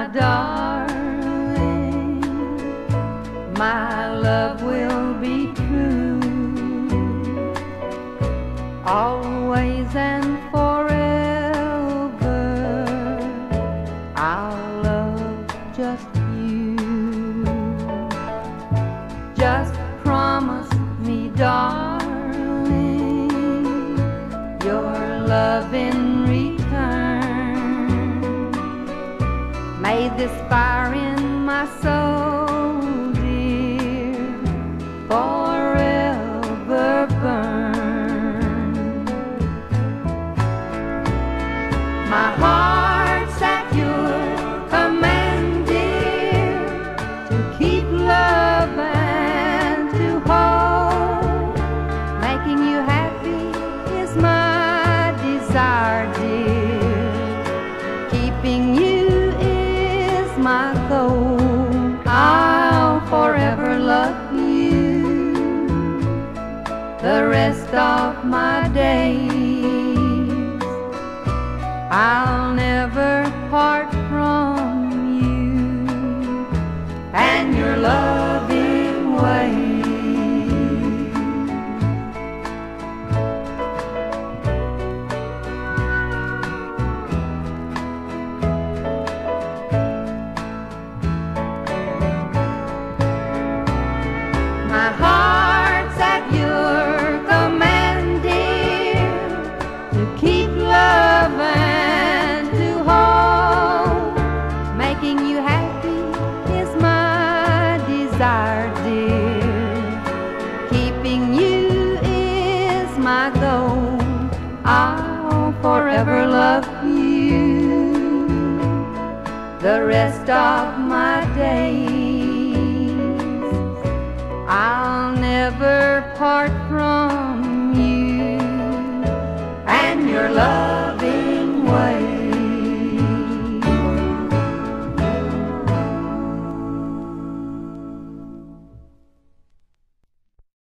darling, my love will be true, always and forever. I'll love just you. Just promise me, darling, your love in return. May this fire in my soul, dear, forever burn. My heart's at your command, dear, to keep love and to hold. Making you happy is my desire, dear. Keeping you is my goal. I'll forever love you the rest of my days. I'll never part from you and your loving ways. My heart's at your command, dear, to keep love and to hold. Making you happy is my desire, dear. Keeping you is my goal. I'll forever love you the rest of my days.